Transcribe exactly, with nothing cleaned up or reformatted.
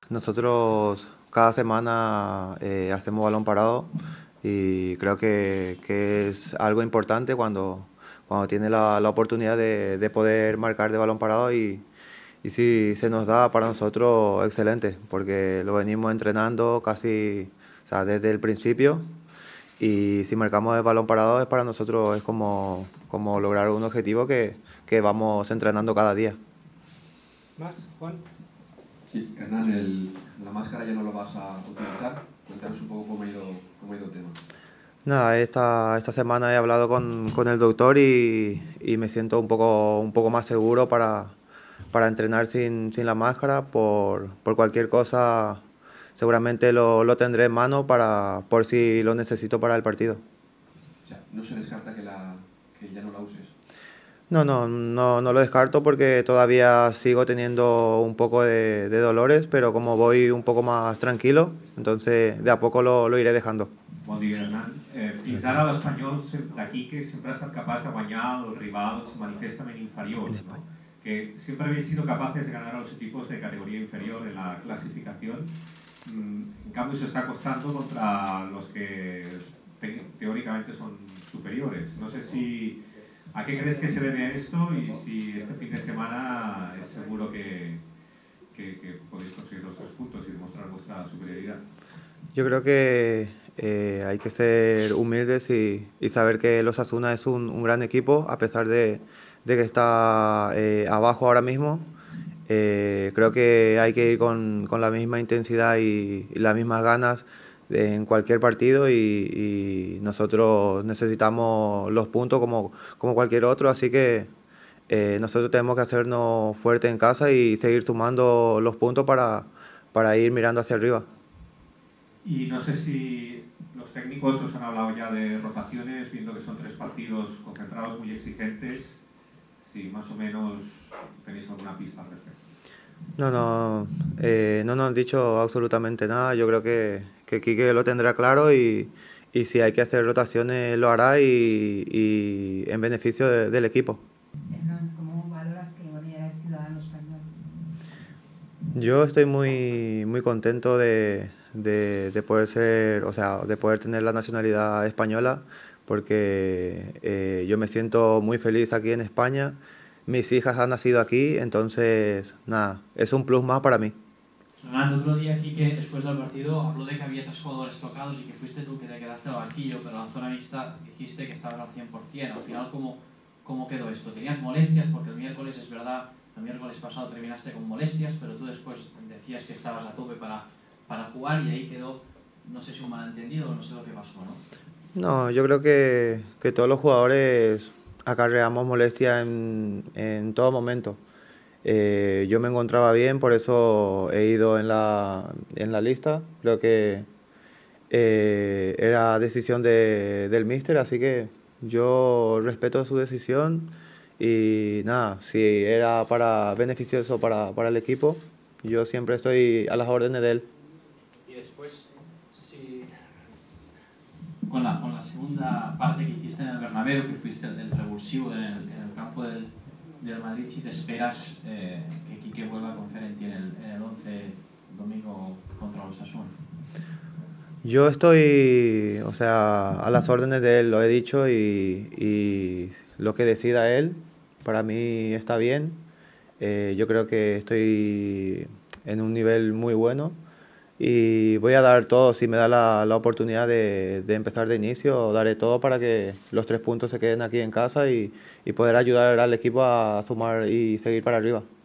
Nosotros cada semana eh, hacemos balón parado y creo que, que es algo importante cuando, cuando tiene la, la oportunidad de, de poder marcar de balón parado y, y si se nos da para nosotros excelente porque lo venimos entrenando casi, o sea, desde el principio y si marcamos de balón parado es para nosotros es como, como lograr un objetivo que, que vamos entrenando cada día. ¿Más, Juan? Sí, Hernán, el, la máscara ya no lo vas a utilizar. Cuéntanos un poco cómo ha ido, cómo ha ido el tema. Nada, esta, esta semana he hablado con, con el doctor y, y me siento un poco, un poco más seguro para, para entrenar sin, sin la máscara. Por, por cualquier cosa, seguramente lo, lo tendré en mano para, por si lo necesito para el partido. O sea, no se descarta que, la, que ya no la uses. No, no, no, no lo descarto porque todavía sigo teniendo un poco de, de dolores, pero como voy un poco más tranquilo, entonces de a poco lo, lo iré dejando. Bon dia, Hernán. Eh, fins ara l'Espanyol d'aquí que sempre ha estat capaç de guanyar els rivals manifestament inferiors, ¿no? Que siempre habéis sido capaces de ganar a los equipos de categoría inferior en la clasificación. Mm, en cambio se está costando contra los que te teóricamente son superiores. No sé si a qué crees que se debe esto y si este fin de semana es seguro que, que, que podéis conseguir los tres puntos y demostrar vuestra superioridad. Yo creo que eh, hay que ser humildes y, y saber que el Osasuna es un, un gran equipo, a pesar de, de que está eh, abajo ahora mismo. Eh, creo que hay que ir con, con la misma intensidad y, y las mismas ganas de, en cualquier partido y, y nosotros necesitamos los puntos como, como cualquier otro, así que eh, nosotros tenemos que hacernos fuertes en casa y seguir sumando los puntos para, para ir mirando hacia arriba. Y no sé si los técnicos os han hablado ya de rotaciones, viendo que son tres partidos concentrados muy exigentes, si más o menos tenéis alguna pista al respecto. No, no, eh, no nos han dicho absolutamente nada. Yo creo que, que Quique lo tendrá claro y, y si hay que hacer rotaciones lo hará y, y en beneficio de, del equipo. Hernán, ¿cómo valoras que bueno, ya eres ciudadano español? Yo estoy muy, muy contento de, de, de poder ser, o sea, de poder tener la nacionalidad española porque eh, yo me siento muy feliz aquí en España. Mis hijas han nacido aquí, entonces, nada, es un plus más para mí. Hernán, el otro día Quique, después del partido, habló de que había tres jugadores tocados y que fuiste tú que te quedaste al banquillo, pero en la zona mixta dijiste que estabas al cien por cien. Al final, ¿cómo, cómo quedó esto? ¿Tenías molestias? Porque el miércoles, es verdad, el miércoles pasado terminaste con molestias, pero tú después decías que estabas a tope para, para jugar y ahí quedó, no sé si un malentendido o no sé lo que pasó, ¿no? No, yo creo que, que todos los jugadores acarreamos molestias en, en todo momento. Eh, yo me encontraba bien, por eso he ido en la, en la lista. Creo que eh, era decisión de, del míster, así que yo respeto su decisión y nada, si era para beneficioso para, para el equipo, yo siempre estoy a las órdenes de él. Y después, si... Con la, con la segunda parte que hiciste en el Bernabéu, que fuiste el, el revulsivo en el, en el campo del, del Madrid, si te esperas eh, que Quique vuelva con Ferenti en el, en el once domingo contra los Osasuna. Yo estoy, o sea, a las órdenes de él, lo he dicho, y, y lo que decida él, para mí está bien. Eh, yo creo que estoy en un nivel muy bueno y voy a dar todo, si me da la, la oportunidad de, de empezar de inicio, daré todo para que los tres puntos se queden aquí en casa y, y poder ayudar al equipo a sumar y seguir para arriba.